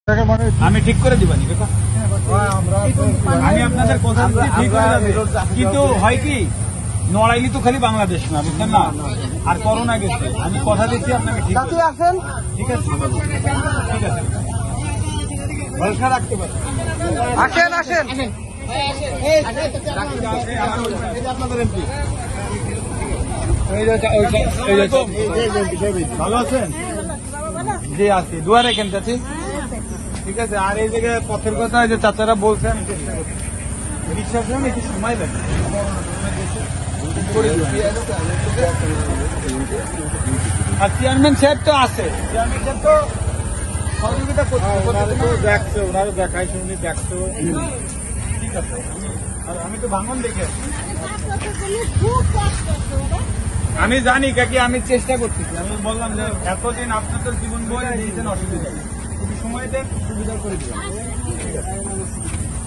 আমি ঠিক করে দিবানি আমি আপনাদের কথা ঠিক হয়ে যাবে, কিন্তু হয় কি নড়াইলি তো খালি বাংলাদেশ না, বুঝছেন না, আর করোনা গেছে। আমি কথা দিচ্ছি আপনাকে, ঠিক আছে? ঠিক আছে, ঠিক আছে, ভরসা রাখতে পারেন। আসেন আসেন আপনাদের এমপি ভালো আছেন? জি আছি, দোয়া রেখেন চাচি। ঠিক আছে। আর এই জায়গায় পথের কথা যে চাচারা বলছেন, বিশ্বাস নেন একটু সময় লাগে। আর চেয়ারম্যান সাহেব তো আছে, চেয়ারম্যান সাহেব তো সহযোগিতা করছে, দেখছে, ওনারও দেখায় শুনি দেখছো। ঠিক আছে, আর আমি তো ভাঙন দেখে আমি জানি কাকি, আমি চেষ্টা করতেছি। আমি বললাম যে এতদিন আপনার তো জীবন বয়ে দিয়েছেন, অসুবিধা নেই, সময় দেন, সুবিধা করে দিবেন। ঠিক আছে।